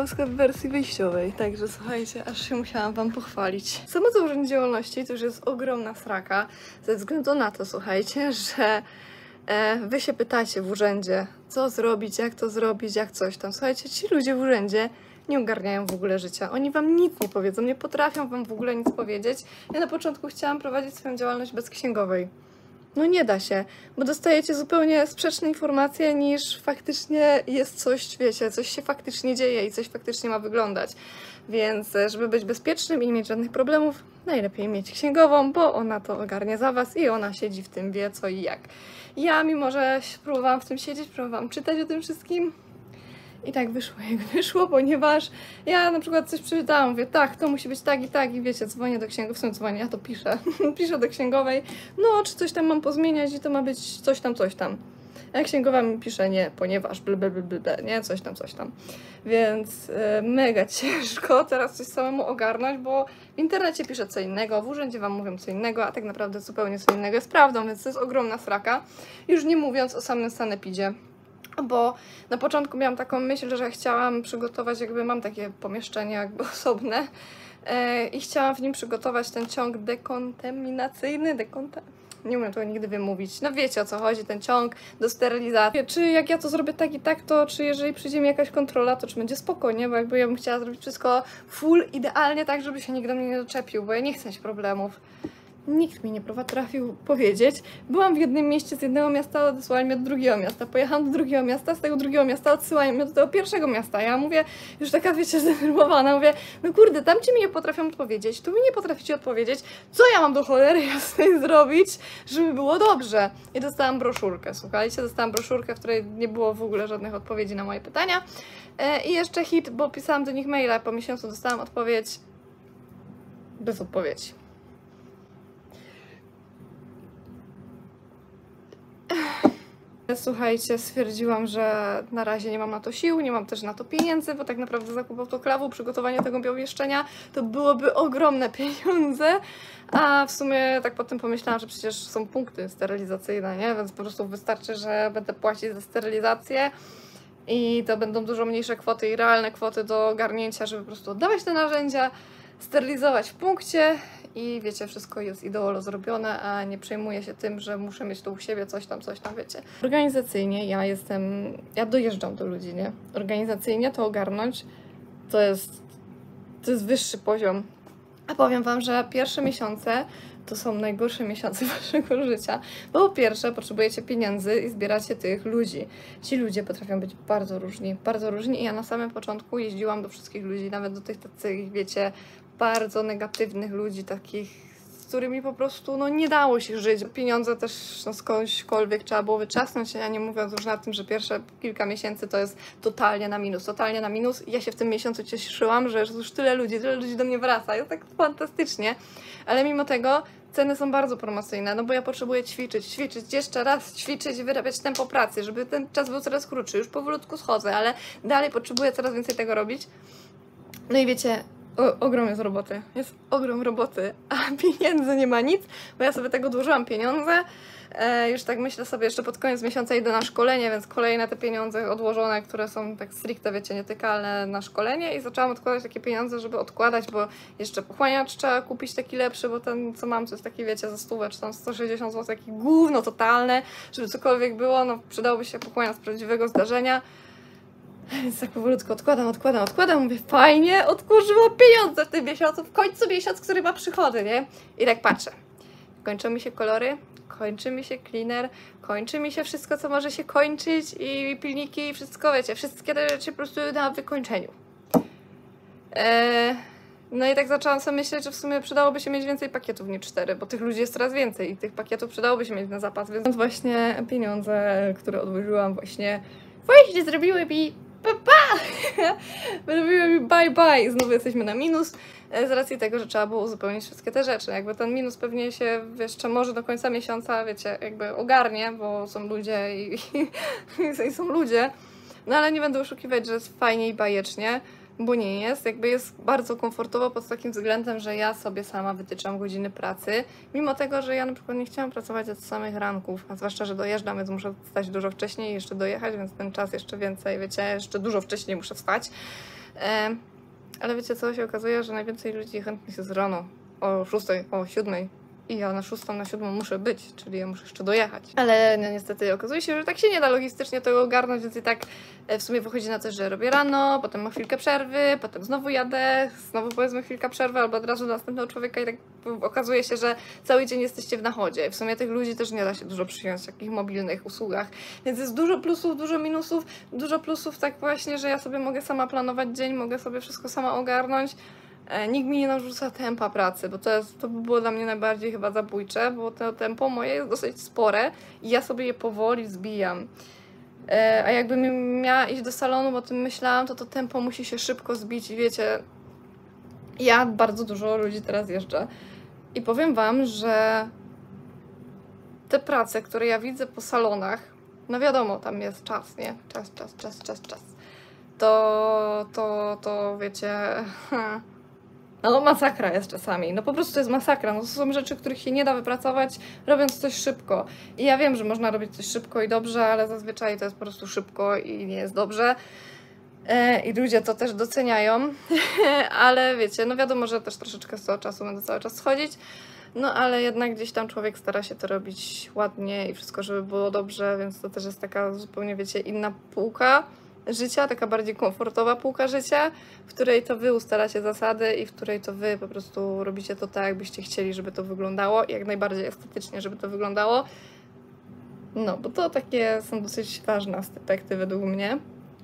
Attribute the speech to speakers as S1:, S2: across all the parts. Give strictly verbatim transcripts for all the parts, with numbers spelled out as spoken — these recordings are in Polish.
S1: na sklep w wersji wyjściowej, także słuchajcie, aż się musiałam wam pochwalić. Samo założenie działalności to już jest ogromna sraka, ze względu na to, słuchajcie, że e, wy się pytacie w urzędzie, co zrobić, jak to zrobić, jak coś tam. Słuchajcie, ci ludzie w urzędzie nie ogarniają w ogóle życia. Oni wam nic nie powiedzą, nie potrafią wam w ogóle nic powiedzieć. Ja na początku chciałam prowadzić swoją działalność bezksięgowej. No nie da się, bo dostajecie zupełnie sprzeczne informacje niż faktycznie jest coś, wiecie, coś się faktycznie dzieje i coś faktycznie ma wyglądać. Więc żeby być bezpiecznym i nie mieć żadnych problemów, najlepiej mieć księgową, bo ona to ogarnia za was i ona siedzi w tym, wie co i jak. Ja, mimo że próbowałam w tym siedzieć, próbowałam czytać o tym wszystkim, i tak wyszło jak wyszło, ponieważ ja na przykład coś przeczytałam, mówię, tak, to musi być tak i tak i wiecie, dzwonię do księgowej, w sumie dzwonię, ja to piszę, piszę do księgowej, no czy coś tam mam pozmieniać i to ma być coś tam, coś tam. A księgowa mi pisze, nie, ponieważ blablabla, nie, coś tam, coś tam. Więc e, mega ciężko teraz coś samemu ogarnąć, bo w internecie pisze co innego, w urzędzie wam mówią co innego, a tak naprawdę zupełnie co innego jest prawdą, więc to jest ogromna sraka. Już nie mówiąc o samym sanepidzie. Bo na początku miałam taką myśl, że chciałam przygotować, jakby mam takie pomieszczenie jakby osobne e, i chciałam w nim przygotować ten ciąg dekontaminacyjny, dekonta... nie umiem tego nigdy wymówić, no wiecie o co chodzi, ten ciąg do sterylizacji. Czy jak ja to zrobię tak i tak, to czy jeżeli przyjdzie mi jakaś kontrola, to czy będzie spokojnie, bo jakby ja bym chciała zrobić wszystko full, idealnie tak, żeby się nikt do mnie nie doczepił, bo ja nie chcę mieć problemów. Nikt mi nie potrafił powiedzieć. Byłam w jednym mieście, z jednego miasta odesłali mnie do drugiego miasta. Pojechałam do drugiego miasta, z tego drugiego miasta odsyłają mnie do tego pierwszego miasta. Ja mówię, już taka wiecie, zdenerwowana, mówię, no kurde, tamci mi nie potrafią odpowiedzieć, tu mi nie potraficie odpowiedzieć, co ja mam do cholery jasnej zrobić, żeby było dobrze. I dostałam broszurkę, słuchajcie, dostałam broszurkę, w której nie było w ogóle żadnych odpowiedzi na moje pytania. I jeszcze hit, bo pisałam do nich maila, po miesiącu dostałam odpowiedź bez odpowiedzi. Słuchajcie, stwierdziłam, że na razie nie mam na to sił, nie mam też na to pieniędzy, bo tak naprawdę zakup autoklawu, przygotowanie tego pomieszczenia to byłoby ogromne pieniądze, a w sumie tak potem pomyślałam, że przecież są punkty sterylizacyjne, nie? Więc po prostu wystarczy, że będę płacić za sterylizację i to będą dużo mniejsze kwoty i realne kwoty do ogarnięcia, żeby po prostu oddawać te narzędzia, sterylizować w punkcie i wiecie, wszystko jest ideolo zrobione, a nie przejmuję się tym, że muszę mieć tu u siebie coś tam, coś tam, wiecie. Organizacyjnie ja jestem, ja dojeżdżam do ludzi, nie? Organizacyjnie to ogarnąć to jest, to jest wyższy poziom. A powiem wam, że pierwsze miesiące to są najgorsze miesiące waszego życia, bo po pierwsze potrzebujecie pieniędzy i zbieracie tych ludzi. Ci ludzie potrafią być bardzo różni, bardzo różni i ja na samym początku jeździłam do wszystkich ludzi, nawet do tych takich, wiecie, bardzo negatywnych ludzi, takich, z którymi po prostu no, nie dało się żyć. Pieniądze też no, skądśkolwiek trzeba było wyczasnąć, ja nie mówiąc już na tym, że pierwsze kilka miesięcy to jest totalnie na minus, totalnie na minus. I ja się w tym miesiącu cieszyłam, że już tyle ludzi, tyle ludzi do mnie wraca, jest tak fantastycznie, ale mimo tego ceny są bardzo promocyjne, no bo ja potrzebuję ćwiczyć, ćwiczyć, jeszcze raz ćwiczyć i wyrabiać tempo pracy, żeby ten czas był coraz krótszy. Już powolutku schodzę, ale dalej potrzebuję coraz więcej tego robić. No i wiecie, O, ogrom jest roboty, jest ogrom roboty, a pieniędzy nie ma nic, bo ja sobie tego odłożyłam pieniądze, e, już tak myślę sobie, jeszcze pod koniec miesiąca idę na szkolenie, więc kolejne te pieniądze odłożone, które są tak stricte, wiecie, nietykalne na szkolenie i zaczęłam odkładać takie pieniądze, żeby odkładać, bo jeszcze pochłaniacz trzeba kupić taki lepszy, bo ten, co mam, to jest taki, wiecie, za stówę, czy tam sto sześćdziesiąt złotych, taki gówno totalne, żeby cokolwiek było, no przydałoby się pochłaniacz z prawdziwego zdarzenia. Więc tak powolutku odkładam, odkładam, odkładam, mówię, fajnie, odkurzyło pieniądze w tym miesiącu, w końcu miesiąc, który ma przychody, nie? I tak patrzę, kończą mi się kolory, kończy mi się cleaner, kończy mi się wszystko, co może się kończyć i pilniki, i wszystko, wiecie, wszystkie te rzeczy po prostu na wykończeniu. Eee, no i tak zaczęłam sobie myśleć, że w sumie przydałoby się mieć więcej pakietów niż cztery, bo tych ludzi jest coraz więcej i tych pakietów przydałoby się mieć na zapas, więc właśnie pieniądze, które odłożyłam właśnie, właśnie zrobiły mi pa, pa! Zrobiły mi bye bye. Znowu jesteśmy na minus z racji tego, że trzeba było uzupełnić wszystkie te rzeczy. Jakby ten minus pewnie się jeszcze może do końca miesiąca, wiecie, jakby ogarnie, bo są ludzie i, i, i są ludzie. No ale nie będę oszukiwać, że jest fajnie i bajecznie, bo nie jest. Jakby jest bardzo komfortowo pod takim względem, że ja sobie sama wytyczam godziny pracy, mimo tego, że ja na przykład nie chciałam pracować od samych ranków, a zwłaszcza, że dojeżdżam, więc muszę wstać dużo wcześniej i jeszcze dojechać, więc ten czas jeszcze więcej, wiecie, jeszcze dużo wcześniej muszę wstać. E, ale wiecie co, się okazuje, że najwięcej ludzi chętnie się z rano o szóstej, o siódmej i ja na szóstą, na siódmą muszę być, czyli ja muszę jeszcze dojechać. Ale no, niestety okazuje się, że tak się nie da logistycznie tego ogarnąć, więc i tak w sumie wychodzi na to, że robię rano, potem mam chwilkę przerwy, potem znowu jadę, znowu powiedzmy chwilka przerwy, albo od razu do następnego człowieka i tak okazuje się, że cały dzień jesteście w nachodzie. W sumie tych ludzi też nie da się dużo przyjąć w takich mobilnych usługach, więc jest dużo plusów, dużo minusów, dużo plusów tak właśnie, że ja sobie mogę sama planować dzień, mogę sobie wszystko sama ogarnąć. Nikt mi nie narzuca tempa pracy, bo to, jest, to by było dla mnie najbardziej chyba zabójcze, bo to tempo moje jest dosyć spore i ja sobie je powoli zbijam. A jakbym miała iść do salonu, bo o tym myślałam, to to tempo musi się szybko zbić i wiecie, ja bardzo dużo ludzi teraz jeżdżę i powiem wam, że te prace, które ja widzę po salonach, no wiadomo, tam jest czas, nie? Czas, czas, czas, czas, czas. To, to, to wiecie... No masakra jest czasami, no po prostu to jest masakra, no to są rzeczy, których się nie da wypracować robiąc coś szybko. I ja wiem, że można robić coś szybko i dobrze, ale zazwyczaj to jest po prostu szybko i nie jest dobrze. I ludzie to też doceniają, ale wiecie, no wiadomo, że też troszeczkę z tego czasu będę cały czas schodzić, no ale jednak gdzieś tam człowiek stara się to robić ładnie i wszystko, żeby było dobrze, więc to też jest taka zupełnie, wiecie, inna półka życia, taka bardziej komfortowa półka życia, w której to wy ustalacie zasady i w której to wy po prostu robicie to tak, jakbyście chcieli, żeby to wyglądało i jak najbardziej estetycznie, żeby to wyglądało. No, bo to takie są dosyć ważne aspekty według mnie.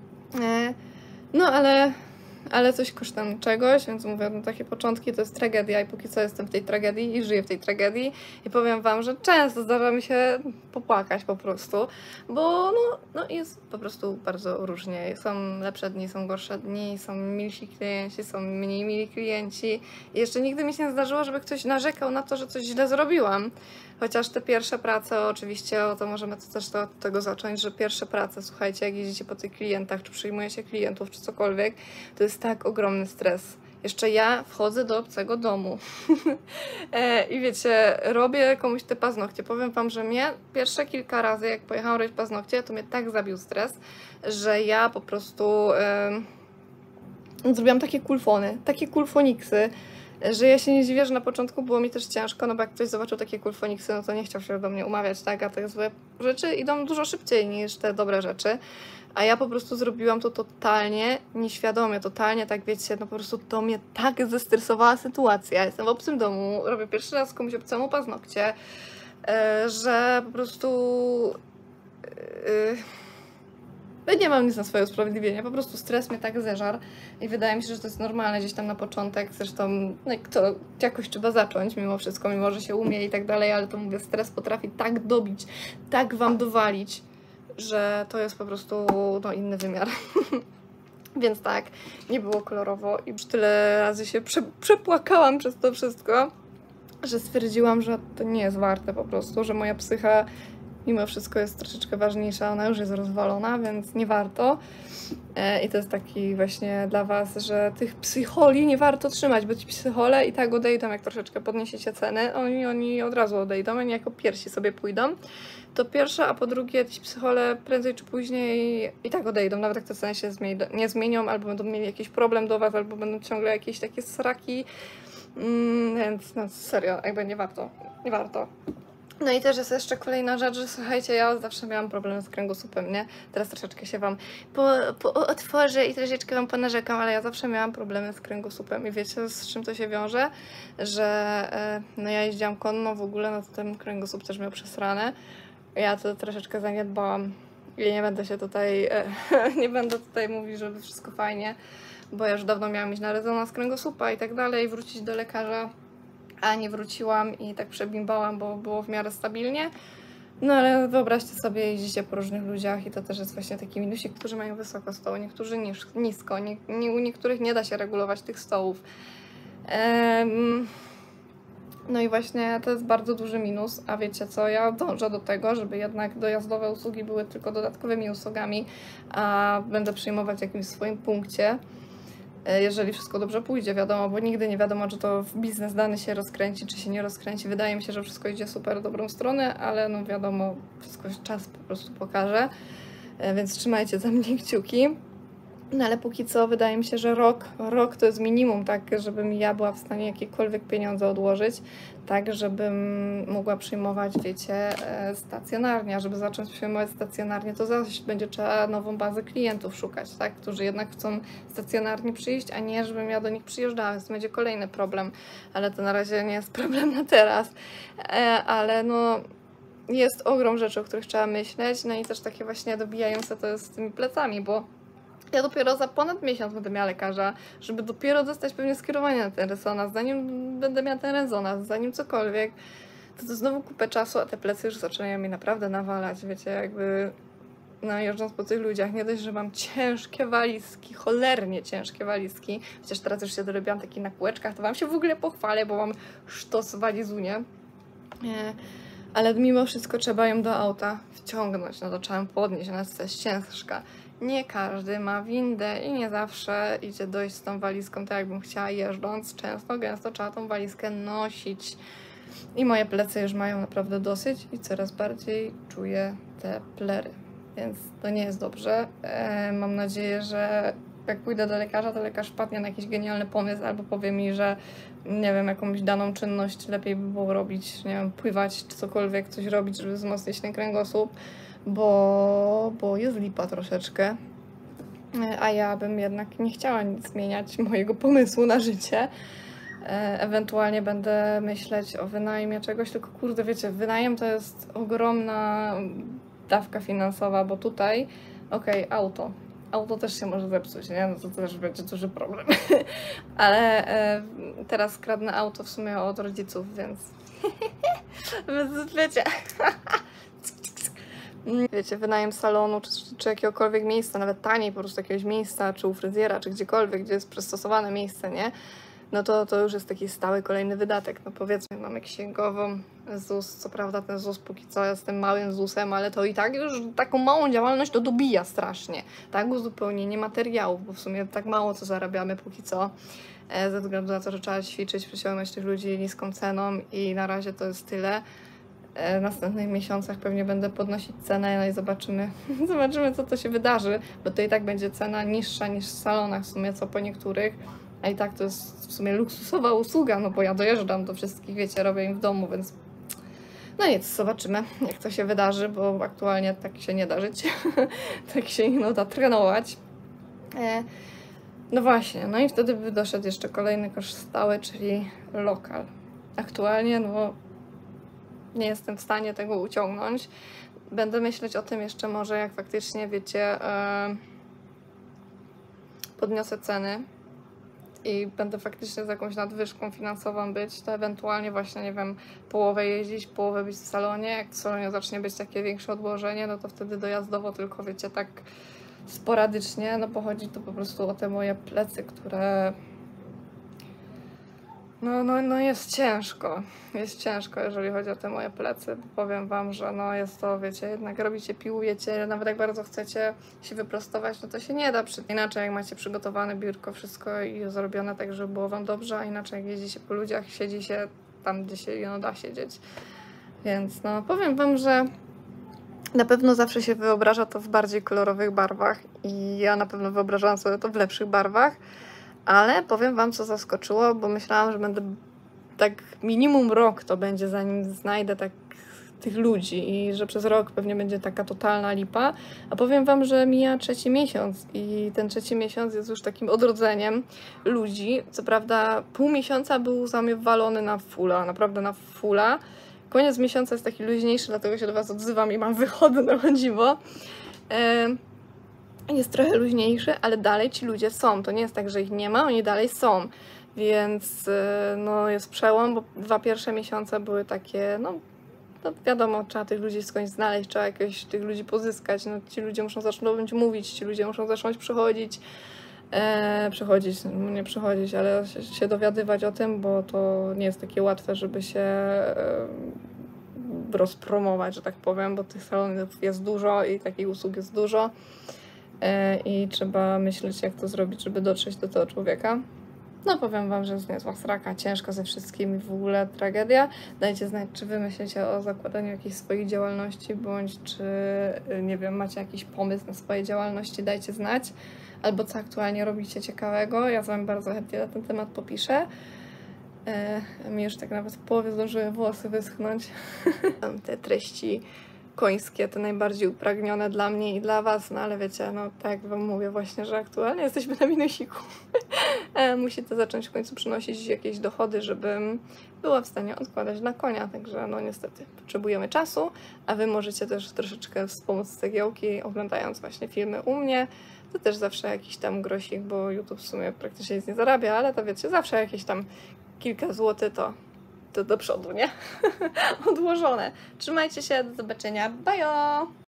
S1: No, ale, ale coś kosztem czegoś, więc mówię, no takie początki to jest tragedia i póki co jestem w tej tragedii i żyję w tej tragedii i powiem wam, że często zdarza mi się popłakać po prostu, bo no, no jest po prostu bardzo różnie. Są lepsze dni, są gorsze dni, są milsi klienci, są mniej mili klienci i jeszcze nigdy mi się nie zdarzyło, żeby ktoś narzekał na to, że coś źle zrobiłam. Chociaż te pierwsze prace, oczywiście, o to możemy też to, od tego zacząć, że pierwsze prace, słuchajcie, jak jeździcie po tych klientach, czy przyjmujecie klientów, czy cokolwiek, to jest tak ogromny stres. Jeszcze ja wchodzę do obcego domu i wiecie, robię komuś te paznokcie. Powiem wam, że mnie pierwsze kilka razy, jak pojechałam robić paznokcie, to mnie tak zabił stres, że ja po prostu yy, zrobiłam takie kulfony, takie kulfoniksy, że ja się nie dziwię, że na początku było mi też ciężko, no bo jak ktoś zobaczył takie kulfoniksy, no to nie chciał się do mnie umawiać, tak, a te złe rzeczy idą dużo szybciej niż te dobre rzeczy, a ja po prostu zrobiłam to totalnie nieświadomie, totalnie tak, wiecie, no po prostu to mnie tak zestresowała sytuacja, jestem w obcym domu, robię pierwszy raz komuś obcemu paznokcie, yy, że po prostu... Yy, Ja nie mam nic na swoje usprawiedliwienie, po prostu stres mnie tak zeżarł i wydaje mi się, że to jest normalne gdzieś tam na początek, zresztą no to jakoś trzeba zacząć mimo wszystko, mimo że się umie i tak dalej, ale to mówię, stres potrafi tak dobić, tak wam dowalić, że to jest po prostu no, inny wymiar. Więc tak, nie było kolorowo i już tyle razy się prze, przepłakałam przez to wszystko, że stwierdziłam, że to nie jest warte po prostu, że moja psycha mimo wszystko jest troszeczkę ważniejsza, ona już jest rozwalona, więc nie warto. I to jest taki właśnie dla was, że tych psycholi nie warto trzymać, bo ci psychole i tak odejdą, jak troszeczkę podniesiecie ceny, oni, oni od razu odejdą, oni jako pierwsi sobie pójdą. To pierwsze, a po drugie ci psychole prędzej czy później i tak odejdą, nawet jak te ceny się nie zmienią, albo będą mieli jakiś problem do was, albo będą ciągle jakieś takie sraki, mm, więc no serio, jakby nie warto, nie warto. No i też jest jeszcze kolejna rzecz, że słuchajcie, ja zawsze miałam problem z kręgosłupem, nie? Teraz troszeczkę się wam po, po otworzę i troszeczkę wam ponarzekam, ale ja zawsze miałam problemy z kręgosłupem i wiecie, z czym to się wiąże? Że no ja jeździłam konno w ogóle, no to ten kręgosłup też miał przesrane. Ja to troszeczkę zaniedbałam i nie będę się tutaj, nie będę tutaj mówić, żeby wszystko fajnie, bo ja już dawno miałam iść na rezonans kręgosłupa i tak dalej, wrócić do lekarza. A nie wróciłam i tak przebimbałam, bo było w miarę stabilnie. No ale wyobraźcie sobie, jeździcie po różnych ludziach i to też jest właśnie taki minusik, którzy mają wysoko stoły, niektórzy nisko, nie, nie, u niektórych nie da się regulować tych stołów. Um, no i właśnie to jest bardzo duży minus, a wiecie co, ja dążę do tego, żeby jednak dojazdowe usługi były tylko dodatkowymi usługami, a będę przyjmować w jakimś swoim punkcie. Jeżeli wszystko dobrze pójdzie, wiadomo, bo nigdy nie wiadomo, czy to biznes dany się rozkręci, czy się nie rozkręci. Wydaje mi się, że wszystko idzie super w dobrą stronę, ale no wiadomo, wszystko czas po prostu pokaże, więc trzymajcie za mnie kciuki. No ale póki co wydaje mi się, że rok, rok to jest minimum, tak, żebym ja była w stanie jakiekolwiek pieniądze odłożyć, tak, żebym mogła przyjmować, wiecie, stacjonarnie, a żeby zacząć przyjmować stacjonarnie, to zaś będzie trzeba nową bazę klientów szukać, tak, którzy jednak chcą stacjonarnie przyjść, a nie, żebym ja do nich przyjeżdżała, więc to będzie kolejny problem, ale to na razie nie jest problem na teraz, ale no jest ogrom rzeczy, o których trzeba myśleć, no i też takie właśnie dobijające to jest z tymi plecami, bo ja dopiero za ponad miesiąc będę miała lekarza, żeby dopiero dostać pewnie skierowanie na ten rezonans, zanim będę miała ten rezonans, zanim cokolwiek, to to znowu kupę czasu, a te plecy już zaczynają mi naprawdę nawalać, wiecie, jakby no jeżdżąc po tych ludziach, nie dość, że mam ciężkie walizki, cholernie ciężkie walizki, chociaż teraz już się dorobiłam taki na kółeczkach, to wam się w ogóle pochwalę, bo mam sztos walizunie, ale mimo wszystko trzeba ją do auta wciągnąć, no to trzeba ją podnieść, ona jest ciężka. Nie każdy ma windę i nie zawsze idzie dojść z tą walizką tak, jakbym chciała jeżdżąc. Często, gęsto trzeba tą walizkę nosić. I moje plecy już mają naprawdę dosyć i coraz bardziej czuję te plery. Więc to nie jest dobrze. E, mam nadzieję, że jak pójdę do lekarza, to lekarz wpadnie na jakiś genialny pomysł albo powie mi, że nie wiem, jakąś daną czynność lepiej by było robić, nie wiem, pływać czy cokolwiek, coś robić, żeby wzmocnić ten kręgosłup. Bo, bo jest lipa troszeczkę, a ja bym jednak nie chciała nic zmieniać mojego pomysłu na życie. E, ewentualnie będę myśleć o wynajmie czegoś, tylko kurde, wiecie, wynajem to jest ogromna dawka finansowa, bo tutaj, okej, okay, auto. Auto też się może zepsuć, nie? No to też będzie duży problem. Ale e, teraz kradnę auto w sumie od rodziców, więc więc wiecie... Wiecie, wynajem salonu, czy, czy jakiegokolwiek miejsca, nawet taniej po prostu jakiegoś miejsca, czy u fryzjera, czy gdziekolwiek, gdzie jest przystosowane miejsce, nie? No to, to już jest taki stały kolejny wydatek. No powiedzmy, mamy księgową, ZUS, co prawda ten ZUS póki co jest tym małym ZUS-em, ale to i tak już taką małą działalność to dobija strasznie. Tak, uzupełnienie materiałów, bo w sumie tak mało co zarabiamy póki co, ze względu na to, że trzeba ćwiczyć, przyciągnąć tych ludzi niską ceną i na razie to jest tyle. W następnych miesiącach pewnie będę podnosić cenę, no i zobaczymy, zobaczymy co to się wydarzy, bo to i tak będzie cena niższa niż w salonach w sumie, co po niektórych, a i tak to jest w sumie luksusowa usługa, no bo ja dojeżdżam do wszystkich, wiecie, robię im w domu, więc no nic, zobaczymy jak to się wydarzy, bo aktualnie tak się nie da żyć, tak się nie da trenować. No właśnie, no i wtedy by doszedł jeszcze kolejny koszt stały, czyli lokal. Aktualnie, no nie jestem w stanie tego uciągnąć. Będę myśleć o tym jeszcze może, jak faktycznie, wiecie, yy, podniosę ceny i będę faktycznie z jakąś nadwyżką finansową być, to ewentualnie właśnie, nie wiem, połowę jeździć, połowę być w salonie. Jak w salonie zacznie być takie większe odłożenie, no to wtedy dojazdowo tylko, wiecie, tak sporadycznie, no bo chodzi to po prostu o te moje plecy, które... No, no, no jest ciężko, jest ciężko, jeżeli chodzi o te moje plecy, bo powiem wam, że no jest to, wiecie, jednak robicie, piłujecie, nawet jak bardzo chcecie się wyprostować, no to się nie da, inaczej jak macie przygotowane biurko, wszystko i zrobione tak, żeby było wam dobrze, a inaczej jak jeździ się po ludziach, siedzi się tam, gdzie się no, da siedzieć, więc no powiem wam, że na pewno zawsze się wyobraża to w bardziej kolorowych barwach i ja na pewno wyobrażałam sobie to w lepszych barwach, ale powiem wam, co zaskoczyło, bo myślałam, że będę tak minimum rok to będzie, zanim znajdę tak tych ludzi i że przez rok pewnie będzie taka totalna lipa, a powiem wam, że mija trzeci miesiąc i ten trzeci miesiąc jest już takim odrodzeniem ludzi. Co prawda pół miesiąca był zamiewalony na fulla, naprawdę na fulla. Koniec miesiąca jest taki luźniejszy, dlatego się do was odzywam i mam wychodne, o dziwo. Jest trochę luźniejszy, ale dalej ci ludzie są. To nie jest tak, że ich nie ma, oni dalej są. Więc no, jest przełom, bo dwa pierwsze miesiące były takie, no, no wiadomo, trzeba tych ludzi skądś znaleźć, trzeba jakoś tych ludzi pozyskać. No, ci ludzie muszą zacząć mówić, ci ludzie muszą zacząć przychodzić, e, przychodzić, no, nie przychodzić, ale się, się dowiadywać o tym, bo to nie jest takie łatwe, żeby się e, rozpromować, że tak powiem, bo tych salonów jest dużo i takich usług jest dużo. I trzeba myśleć, jak to zrobić, żeby dotrzeć do tego człowieka. No powiem Wam, że jest niezła sraka, ciężko ze wszystkim i w ogóle tragedia. Dajcie znać, czy Wy myślicie o zakładaniu jakiejś swojej działalności, bądź czy, nie wiem, macie jakiś pomysł na swoje działalności, dajcie znać. Albo co aktualnie robicie ciekawego, ja z Wami bardzo chętnie na ten temat popiszę. E, mi już tak nawet w połowie zdążyły włosy wyschnąć. Te treści końskie, te najbardziej upragnione dla mnie i dla Was, no ale wiecie, no tak jak Wam mówię właśnie, że aktualnie jesteśmy na minusiku. Musicie zacząć w końcu przynosić jakieś dochody, żebym była w stanie odkładać na konia, także no niestety potrzebujemy czasu, a Wy możecie też troszeczkę wspomóc z cegiełki, oglądając właśnie filmy u mnie. To też zawsze jakiś tam grosik, bo YouTube w sumie praktycznie nic nie zarabia, ale to wiecie, zawsze jakieś tam kilka złotych to to do przodu, nie? Odłożone. Trzymajcie się, do zobaczenia. Bajo!